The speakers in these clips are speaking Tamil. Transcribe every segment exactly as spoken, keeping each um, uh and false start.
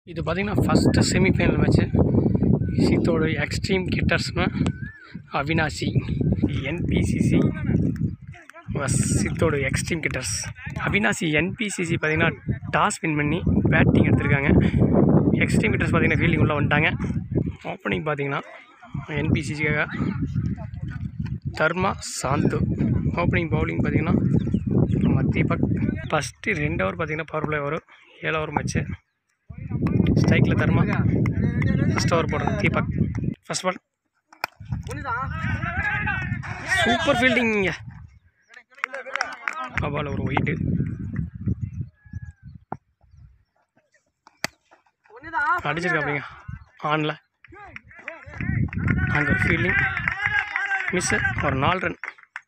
இது பார்த்தீங்கன்னா first semifinal match Chithode extreme கிட்டர்ஸ்னா Avinashi NPCC vs Chithode extreme kitters. Avinashi NPCC பார்த்தீங்கன்னா டாஸ் வின் பண்ணி பேட்டிங் எடுத்திருக்காங்க. எக்ஸ்ட்ரீம் கிட்டர்ஸ் பார்த்தீங்கன்னா ஃபீல்டிங் உள்ளே வந்துட்டாங்க. ஓப்பனிங் பார்த்தீங்கன்னா என்பிசிசிக்காக தர்மா சாந்து. ஓப்பனிங் பவுலிங் பார்த்தீங்கன்னா நம்ம தீபக். ஃபஸ்ட்டு ரெண்டு ஓவர் பார்த்தீங்கன்னா பவர் பிளே வரும். ஏழு ஓவர் மேட்ச்சு. ஸ்ட்ரைக்கில் தர்மா, ஃபஸ்ட் ஓவர் போடுறது Deepak. First ball super fielding. இங்கே பால் ஒரு ஒயிட்டு. அடிச்சிருக்காப்பிங்க ஆனில். அங்கே ஒரு ஃபீல்டிங் மிஸ்ஸு. ஒரு நாலு ரன்.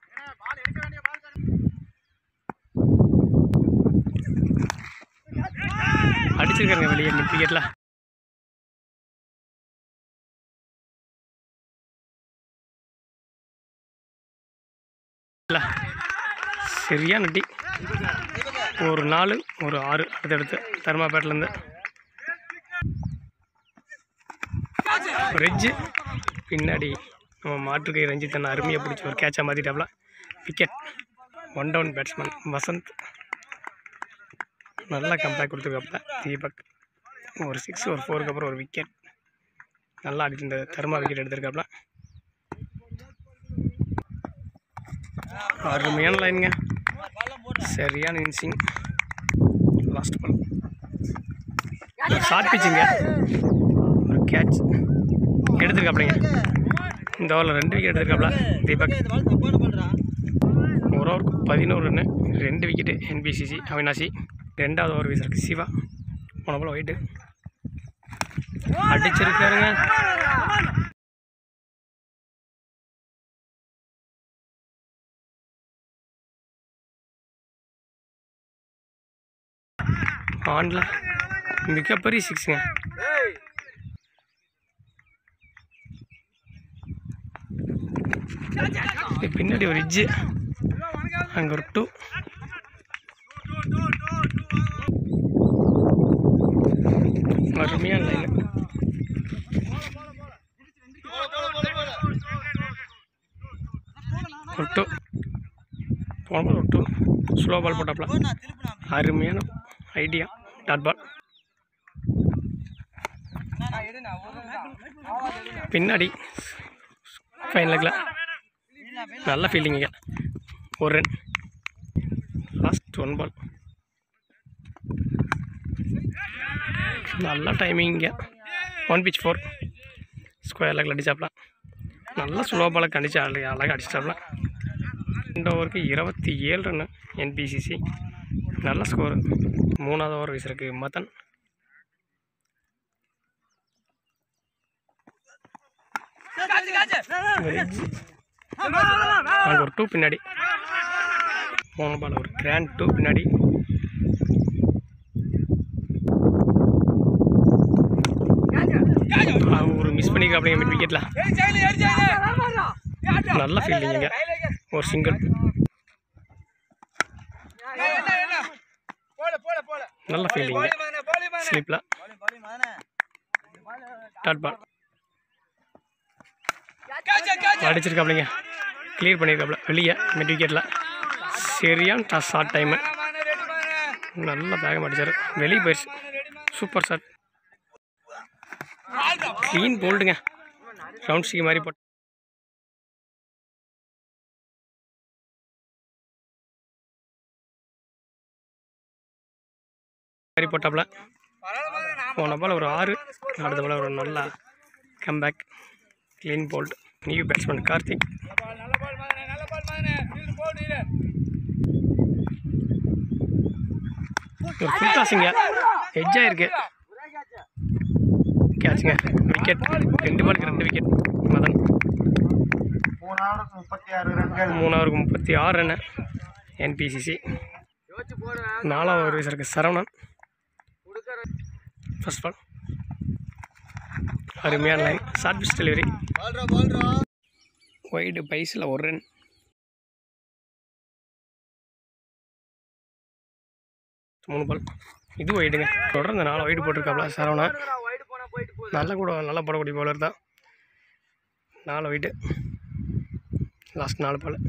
அடிச்சிருக்காங்க வெளியே விக்கெட்டில். சரியா நட்டி. ஒரு நாலு ஒரு ஆறு அடுத்தடுத்து தர்மா பேட்லேருந்து ரெஜ்ஜு. பின்னாடி நம்ம மாற்றுக்கை ரஞ்சித் அண்ணா அருமையாக பிடிச்சி ஒரு கேட்சாக மாற்றிட்டாப்ல. Wicket. One down batsman Vasanth நல்லா கம்பேக் கொடுத்துருக்காப்புல. தீபக் ஒரு சிக்ஸ் ஒரு ஃபோருக்கு அப்புறம் ஒரு விக்கெட். நல்லா அடிச்சு இந்த தர்மா விக்கெட் எடுத்திருக்காப்புல. அருமையான லைனுங்க. சரியான இன்சிங். Last ball short பிச்சுங்க. ஒரு கேட்ச் எடுத்துருக்காப்லைங்க. இந்த ஓவரில் ரெண்டு விக்கெட் எடுத்துருக்காப்ல தீபக். ஒரு ஓவருக்கு பதினோரு ரன்னு, ரெண்டு விக்கெட்டு என்பிசிசி அவினாசி. ரெண்டாவது ஓவர் வீசருக்கு சிவா. போன போல் ஒயிட்டு அடிச்சிருக்காருங்க. ஆனில் மிகப்பெரிய சிக்ஸுங்க. பின்னாடி ஒரு இஜ்ஜு. அங்கே ஒரு டூ. அருமையான லைன். ஒரு டூ போன ஒரு டூ. ஸ்லோ பால் போட்டாப்ல. அருமையான ஐடியா. Dot ball. பின்னாடி ஃபைனலுக்குல நல்ல ஃபீல்டிங்க. ஒரு ரன். Last one ball. நல்ல டைமிங்க. ஒன் பிச் ஃபோர் ஸ்கொயர் லெக்கில் அடிச்சாப்லாம். நல்ல ஸ்லோ பாலை கண்டிச்சு அழகாக அழகாக அடிச்சிட்டாப்ல. ரெண்டு ஓவருக்கு இருபத்தி ஏழு ரன்னு என்பிசிசி. நல்ல ஸ்கோரு. மூணாவது ஓவர் வீசருக்கு மதன். அங்கே ஒரு டூ பின்னாடி. மூணு பால் ஒரு கிராண்ட் டூ பின்னாடி. ஒரு மிஸ் பண்ணிக்கிறாங்க மிட் விக்கெட்டில். நல்ல ஃபீல்டிங்க. ஒரு சிங்கிள். நல்ல ஃபீல்டிங்க. ஸ்லிப்பில் டாட் பால் அடிச்சிருக்காப்லைங்க. கிளியர் பண்ணியிருக்காப்ல வெளியே மிட் விக்கெட்டில். சரியான டஸ் ஷார்ட் டைமு. நல்ல பேகம் அடிச்சார். வெளியே போயிடுச்சு. Super shot. க்ளீன் போல்டுங்க. ரவுண்ட் ஸ்டிக் மாதிரி போட்டு மாதிரி போட்டாப்ல. போன பால் ஒரு ஆறு. அடுத்த பால் ஒரு நல்ல comeback. Clean bowled. New batsman Karthik. ஒரு ஃபுல் டாஸுங்க. எட்ஜாக இருக்கு. கேட்சுங்க. விக்கெட். ரெண்டு பாலுக்கு ரெண்டு விக்கெட். மதன். மூணாவதுக்கு முப்பத்தி ஆறு ரன்னு என்பிசிசி. நாலாவது ஒரு வீசருக்கு சரவணன். ஃபர்ஸ்ட் பால் அருமையான line. Short pitch delivery. Wide பைஸில் ஒரு ரன். மூணு பால் இது ஒயிடுங்க. தொடர்ந்து நாலு ஒயிடு போட்டிருக்காப்ல சரவணா. நல்லா கூட நல்லா போடக்கூடிய பவுலர் தான். நாலு ஒயிட்டு லாஸ்ட் நாலு பால்.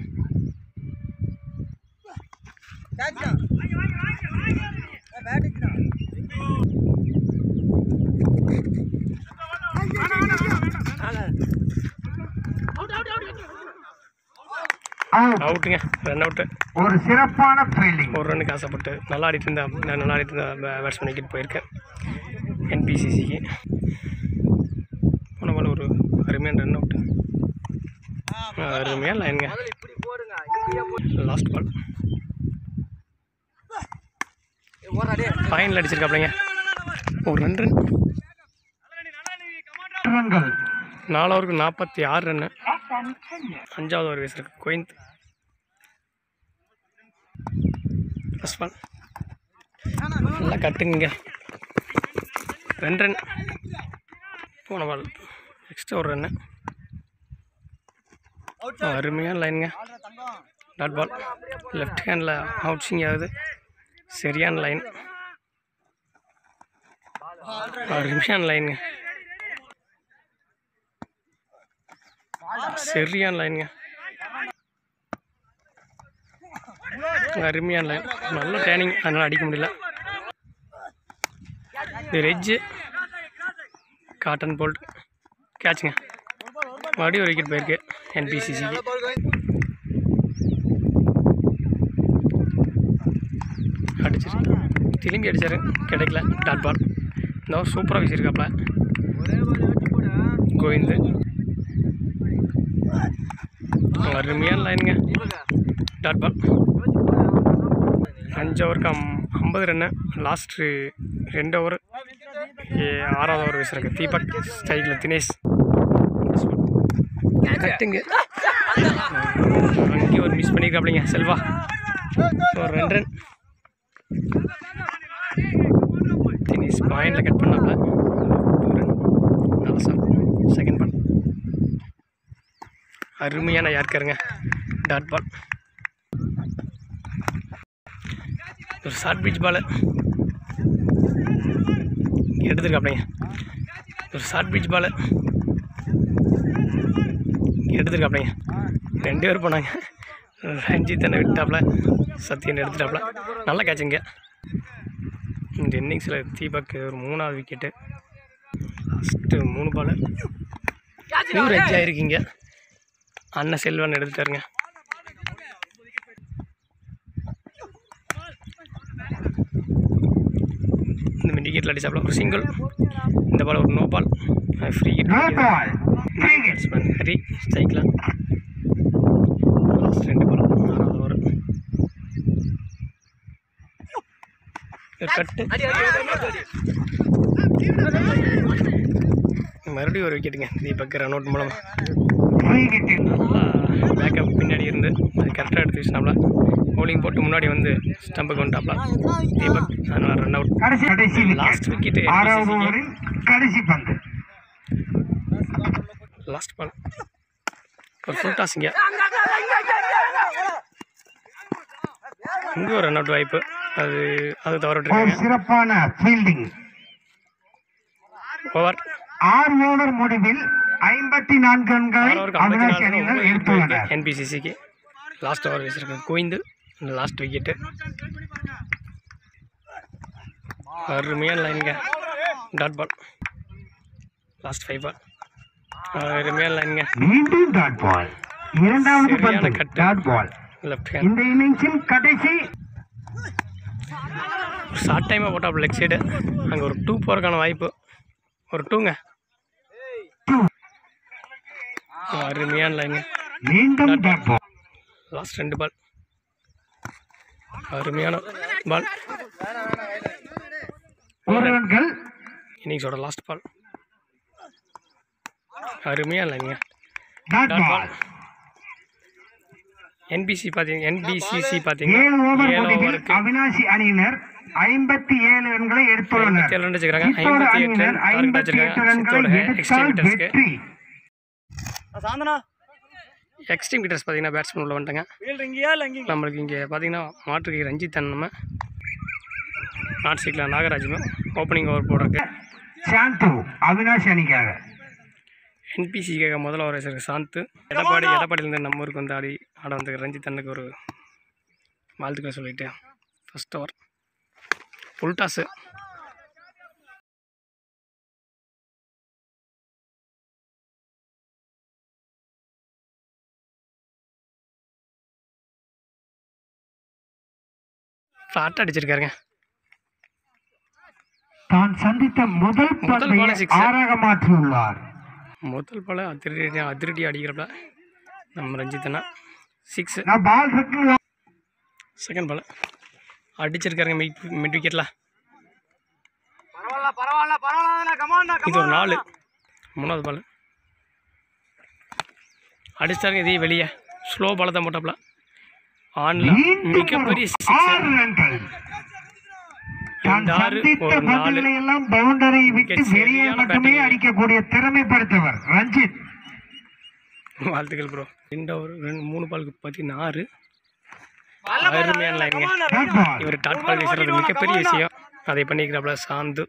அவுட்டுங்க. Run out. ஒரு சிறப்பான ஃபீல்டிங். ஒரு ரன்னுக்கு ஆசைப்பட்டு நல்லா ஆடிட்டு இருந்தா நல்லா ஆடிட்டு இருந்தா பேட்ஸ்மேன் விக்கெட் போயிருக்கேன் என்பிசிசிக்கு. போன பால் ஒரு அருமையான ரன் அவுட்டு. அருமையாக லைனுங்க. Last ball final அடிச்சிருக்காப்லைங்க. ஒரு ரெண்டு ரன். நாலு ஓவருக்கு நாற்பத்தி ஆறு ரன்னு. அஞ்சாவது ஓவர் வீசிருக்கு கோயிந்த். ஃபஸ்ட் பால் நல்லா கட்டுங்க. ரெண்டு ரன். போன பால் எக்ஸ்ட்ரா ஒரு ரன்னு. அருமையான லைனுங்க. Dot ball left handle out swing ஆகுது. சரியான லைன். அருமையான லைனுங்க. சரியான லைனுங்க. அருமையான லைன். நல்ல டேனிங், அதனால் அடிக்க முடியல. இது ரெஜ்ஜு காட்டன் போல்ட் கேட்சுங்க. மறுபடியும் ஒரு விக்கெட் போயிருக்கு என்பிசிசிக்கு. அடிச்சிருக்கு. திரும்பி அடித்தார், கிடைக்கல. Dot ball. இந்த ஓவர் சூப்பராக வீசியிருக்காப்ல கோவிந்து. அருமையான லைனுங்க. டாட் பால். அஞ்சு ஓவருக்கு அம் ஐம்பது ரன்னு. லாஸ்ட்டு ரெண்டு ஓவர் ஆறாவது ஓவர் வீசுறக்கு தீபக் ஸ்டைலில் தினேஷ் கட்டுங்க. அங்கேயும் ஒரு மிஸ் பண்ணியிருக்காப்லைங்க செல்வா. ஒரு ரெண்டு ரன். தினேஷ் பாயிண்டில் கட் பண்ணாப்ல. Two run. நல்ல சார். செகண்ட் பால் அருமையான யார்க்கருங்க. Dot ball. ஒரு ஷார்ட் பிச் பால் எடுத்துருக்காப்லைங்க. ஒரு ஷார்ட் பிச் பால் எடுத்துருக்காப்லைங்க. ரெண்டு பேர் போனாங்க. ரஞ்சித் தானே விட்டாப்ல, சத்யன் எடுத்துட்டாப்ல. நல்லா கேட்சுங்க. இந்த இன்னிங்ஸில் தீபக் ஒரு மூணாவது விக்கெட்டு. லாஸ்ட்டு மூணு பால் நியூ ரெஜ் ஆகிருக்கீங்க. அண்ணன் செல்வன் எடுத்துட்டாருங்க. இந்த மிட் விக்கெட்டில் அடிச்சாப்ல ஒரு சிங்கிள். இந்த பால் ஒரு no ball. Free hit. Batsman Hari ஸ்ட்ரைக்கில். லாஸ்ட் ரெண்டு பால் ஆறாவது ஓவர். கட்டு. மறுபடியும் ஒரு விக்கெட்டுங்க தீபக் ரன் அவுட் மூலம். நல்லா பேக்கப் பின்னாடி இருந்து அது கரெக்டாக எடுத்து வச்சுனாப்ல. பவுலிங் போட்டு முன்னாடி வந்து ஸ்டம்புக்கு வந்துட்டாப்ல தீபக். அதனால் run out. Last wicket last ball ஒரு ஃபுல் டாஸிங்க. இங்கே ஒரு ரன் அவுட் வாய்ப்பு. அது அது தவறிட்டு சிறப்பான ஃபீல்டிங். ஓவர் ஆறு ஓவர் முடிவில் ஐம்பத்தி நான்கு ரன்களை அவினாஷி அணியினர் எடுத்துள்ளனர். என்பிசிசிக்கு லாஸ்ட் ஓவர் வீசிருக்கு கோவிந்து. Last wicket. அருமையான லைனுங்க. Dot ball. Last five ball அருமையான லைனுங்க. மீண்டும் டாட் பால். இரண்டாவது பந்து டாட் பால். Left hand. இந்த இன்னிங்ஸின் கடைசி ஷார்ட் டைமாக போட்டால் லெக் சைடு. அங்கே ஒரு டூ போகிறதுக்கான வாய்ப்பு. ஒரு டூங்க. அருமையான லைனுங்க. மீண்டும் டாட் பால். லாஸ்ட் ரெண்டு பால் அருமையான பால். இன்னிங்ஸோட லாஸ்ட் பால் அருமையாக இல்லைங்க. Dot ball. என்பிசி பார்த்தீங்க என்பிசிசி பார்த்தீங்கன்னா ஏழு ஓவருக்கு அவினாஷி அணியினர் ஐம்பத்தி ஏழு ரன்களை எடுத்துள்ளனர். ஏழு ரன் வச்சுக்கிறாங்க. ஐம்பத்தி எட்டு ரன் டார்கெட் வச்சிருக்காங்க. எக்ஸ்ட்ரீம் கிட்டர்ஸ்க்கு எக்ஸ்ட்ரீம் கிட்டர்ஸ் பார்த்தீங்கன்னா பேட்ஸ்மேன் உள்ள வந்துட்டாங்க. நம்மளுக்கு இங்கே பார்த்தீங்கன்னா மாற்றுக்கு ரஞ்சித் நம்ம நாட் ஸ்ட்ரைக்கில் நாகராஜனும் ஓப்பனிங் ஓவர் போடுறதுக்கு சாந்து அவினாஷ் அணிக்காக. என்பிசிக்காக முதல் ஓவர் வச்சிருக்கு சாந்து. எடப்பாடி எடப்பாடியிலேருந்து நம்ம ஊருக்கு வந்து ஆடி ஆட வந்து ரஞ்சித் அண்ணனுக்கு ஒரு வாழ்த்துக்களை சொல்லிட்டு first over full toss. Flat அடிச்சிருக்காருங்க. தான் சந்தித்த முதல் முதல் பால் சிக்ஸ் ஆறாக மாற்றியுள்ளார். முதல் பால் அதிரடி அதிரடி அடிக்கிறப்ப நம்ம ரஞ்சித் அண்ணா சிக்ஸ். செகண்ட் பால் அடிச்சிருக்காருங்க மிட் மிட் விக்கெட்டில். இது ஒரு நாலு. மூணாவது பால் அடிச்சிட்டாருங்க. இதே வெளியே ஸ்லோ பாலை தான் போட்டாப்ல. ஆன்ல மிகப்பெரிய சிக்ஸ். வாழ்த்துக்கள் ப்ரோ. ரெண்டு ஓவர் ரெண்டு மூணு பாலுக்கு பார்த்தீங்கன்னா ஆறு. அருமையான லைனுங்க. இவர் டாட் பால் வீசுறது மிகப்பெரிய விஷயம். அதை பண்ணிக்கிறாப்ல சாந்து.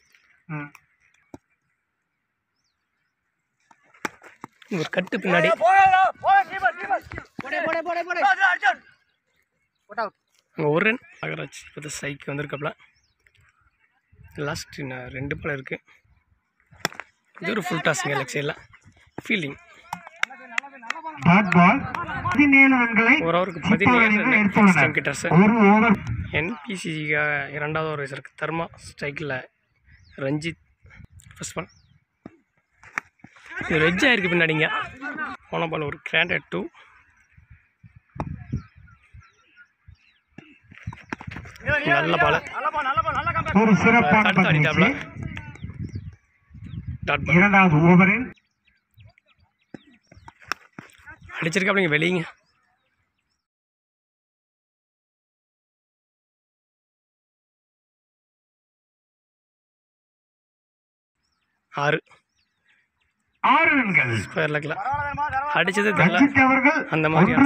ஒரு கட்டு பின்னாடி அங்கே ஒரு ரன் நாகராஜ் இப்போ சைக்கு வந்திருக்காப்ல. லாஸ்ட் ரெண்டு பால் இருக்குது. இது ஒரு ஃபுல் டாஸுங்க லெக் சைடில் ஃபீல்டிங். ஒரு ஓவருக்கு பதினேழு கிட்டர்ஸ். என்பிசிசிக்காக இரண்டாவது ஓவர் வச்சிருக்கு தர்மா ஸ்ட்ரைக்கில் ரஞ்சித். ஃபர்ஸ்ட் பால் இது ரெஜ் ஆயிருக்கு பின்னாடிங்க. போன பால் ஒரு கிராண்டட் டூ. நல்ல பால் ஒரு சிறப்பான அடித்தாப்ல. இரண்டாவது ஓவரில் அடிச்சிருக்காப்ல வெளியங்க. ஆறு ஆறு ரன்கள் ஸ்கொயர் லெக்கில் அடிச்சது தெரியல. அந்த மாதிரி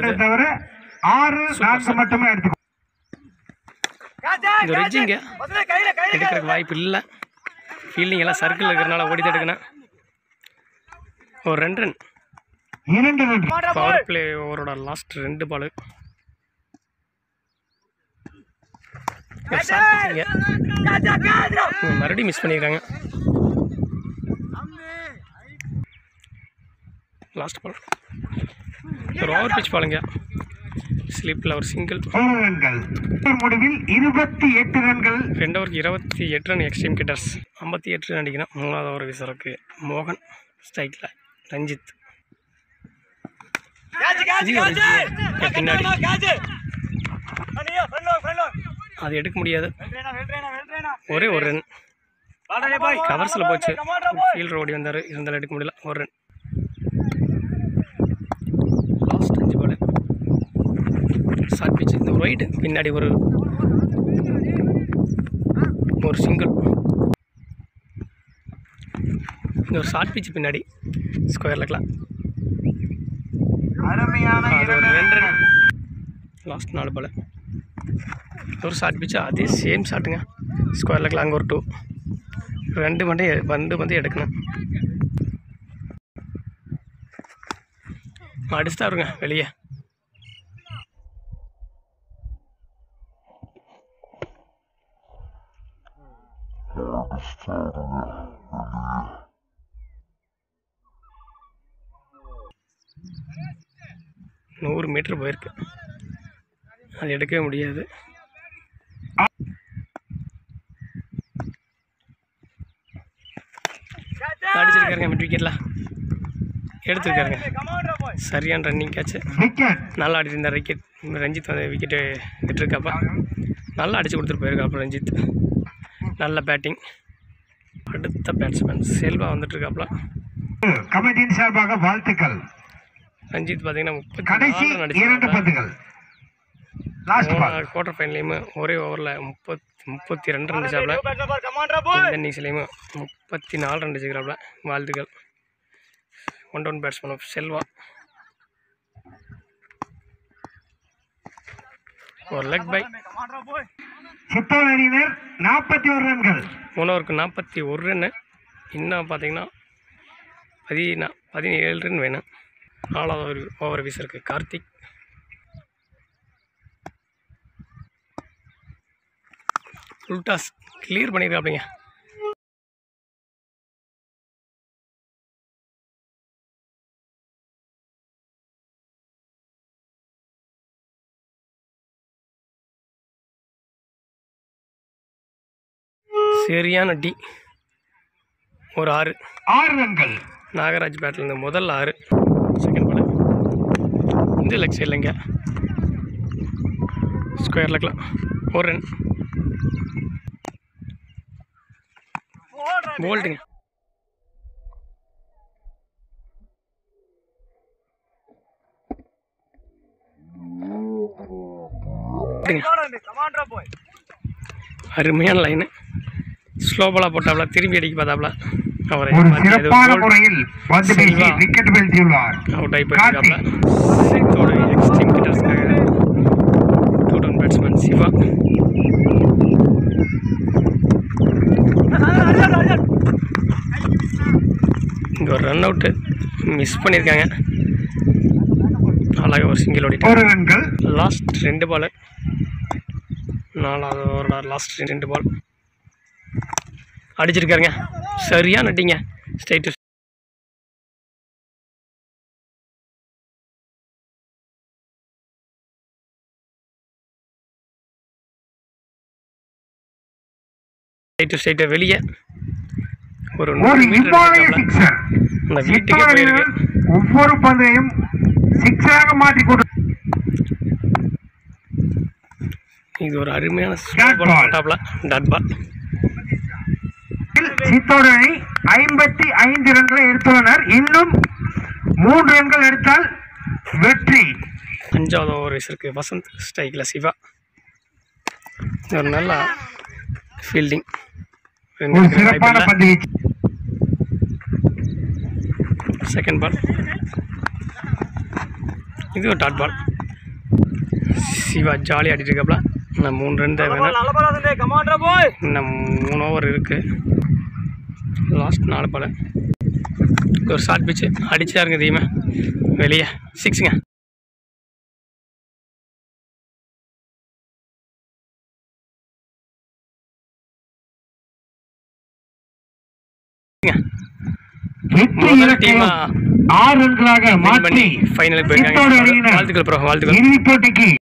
மட்டுமே எடுத்து இந்த ரெஜ்ஜிங்க எடுக்கிறதுக்கு வாய்ப்பு இல்லை. ஃபீல்டிங் எல்லாம் சர்க்கிள் இருக்கிறனால ஓடி தடுக்கணும். ஒரு ரெண்டு ரன் பவர் பிளே ஓவரோட லாஸ்ட் ரெண்டு பால். மறுபடியும் மிஸ் பண்ணிக்கிறாங்க. லாஸ்ட் பால் ஒரு ஓவர் பிச் பாலுங்க. ஸ்லிப்பில் ஒரு சிங்கிள். முடிவில் இருபத்தி எட்டு ரன்கள். ரெண்டு ஓவருக்கு இருபத்தி எட்டு ரன் எக்ஸ்ட்ரீம் கிட்டர்ஸ். ஐம்பத்தி எட்டு ரன் அடிக்கணும். மூணாவது ஓவர் வீசருக்கு மோகன் ஸ்ட்ரைக்கில் ரஞ்சித். பின்னாடி அது எடுக்க முடியாது. ஒரே ஒரு ரன் கவர்ஸில் போச்சு. ஃபீல்டர் ஓடி வந்தார், இருந்தாலும் எடுக்க முடியல. ஒரு ரன். லாஸ்ட் அஞ்சு பால் ஷார்ட் பிச். இந்த ஒயிட் பின்னாடி ஒரு ஒரு சிங்கிள். இந்த ஒரு ஷார்ட் பிச் பின்னாடி ஸ்கொயர் லெக்கில் அது ஒரு ரெண்டு ரன். லாஸ்ட் நாலு பால் ஒரு ஷார்ட் பிச்சு. அதே சேம் ஷாட்டுங்க ஸ்கொயர் லெக்கில். அங்கே ஒரு டூ. ரெண்டு மட்டும் ரெண்டு வந்து எடுக்கணும். அடிச்சுட்டா வருங்க வெளியே. நூறு மீட்டர் போயிருக்கு. அது எடுக்கவே முடியாது. அடிச்சிருக்காருங்க மிட் விக்கெட்டில். எடுத்துருக்காருங்க. சரியான ரன்னிங் கேட்ச்சு. நல்லா அடிச்சு இருந்தார் விக்கெட். ரஞ்சித் வந்து விக்கெட்டு விட்டுருக்காப்பா. நல்லா அடித்து கொடுத்துட்டு போயிருக்காப்பா ரஞ்சித். நல்ல பேட்டிங். அடுத்த பேட்ஸ்மேன் செல்வா வந்துட்டுருக்காப்புல. கமிட்டியின் சார்பாக வாழ்த்துக்கள். ரஞ்சித் பார்த்தீங்கன்னா முப்பத்தி குவார்டர் ஃபைனலையுமே ஒரே ஓவரில் முப்பத் முப்பத்தி ரெண்டு ரன் அடிச்சாப்புல. இன்னிங்ஸ்லையுமே முப்பத்தி நாலு ரன் அடிச்சுக்கிறாப்புல. வாழ்த்துக்கள். One down batsman off Selva. ஒரு லெக் பை. சித்தோடு அணியினர் நாற்பத்தி ஒரு ரன்கள். மூணு ஓவருக்கு நாற்பத்தி ஒரு ரன்னு. இன்னும் பார்த்தீங்கன்னா பதினா பதினேழு ரன் வேணும். நாலாவது ஒரு ஓவர் வீசருக்கு கார்த்திக். ஃபுல் டாஸ் கிளியர் பண்ணியிருக்காப்பிங்க. சரியான டி. ஒரு ஆறு ஆறு ரன்கள். நாகராஜ் பேட்லேருந்து முதல் ஆறு. செகண்ட் பால் இந்த லெக் சைடில் இங்கே ஸ்கொயர் லெக்கில் ஒரு ரன். போல்டுங்க. அருமையான லைனு. ஸ்லோ பாலாக போட்டாப்ல, திரும்பி அடிக்க பார்த்தாப்ல. அவரை அவுட் ஆகி போயிருக்காப்ல. சித்தோடு எக்ஸ்ட்ரீம் கிட்டர்ஸ்க்காக டூடன் பேட்ஸ்மேன் சிவா. இங்கே ஒரு ரன் அவுட்டு மிஸ் பண்ணியிருக்காங்க. அழகாக ஒரு சிங்கிள் ஓடிட்டு. லாஸ்ட் ரெண்டு பால். நாலாவது ஓவரோட லாஸ்ட் ரெண்டு பால் அடிச்சிருக்காருங்க. சரியாக நட்டிங்க. ஸ்ட்ரைட்டு ஸ்ட்ரைட்டு ஸ்ட்ரைட்டை வெளியே ஒரு நூறு மீட்டர் அந்த வீட்டுக்கே போயிருக்கு. ஒவ்வொரு பந்தையும் சிக்ஸாக மாற்றி கொடு. இது ஒரு அருமையான டாப்ல டாட் பால். சித்தோடு அணி ஐம்பத்தி ஐந்து ரன்களை எடுத்துள்ளனர். இன்னும் மூன்று ரன்கள் எடுத்தால் வெற்றி. அஞ்சாவது ஓவர் வீசருக்கு வசந்த். ஸ்ட்ரைக்கில் சிவா. ஒரு நல்ல ஃபீல்டிங். சிறப்பான பந்து வீச்சு. செகண்ட் பால் இது ஒரு டாட் பால். சிவா ஜாலி ஆடிட்டு இருக்காப்ல. இன்னும் மூணு ரன் தான் வேணும். இன்னும் மூணு ஓவர் இருக்குது. லாஸ்ட் நாலு பால். ஒரு ஷார்ட் பிச்சு அடிச்சா இருங்க தெரியுமா வெளியே. சிக்ஸுங்க. முதல் டீமா ஆறு ரன்களாக மாற்றி ஃபைனலுக்கு போயிருக்காங்க. வாழ்த்துக்கள் ப்ரோ, வாழ்த்துக்கள்.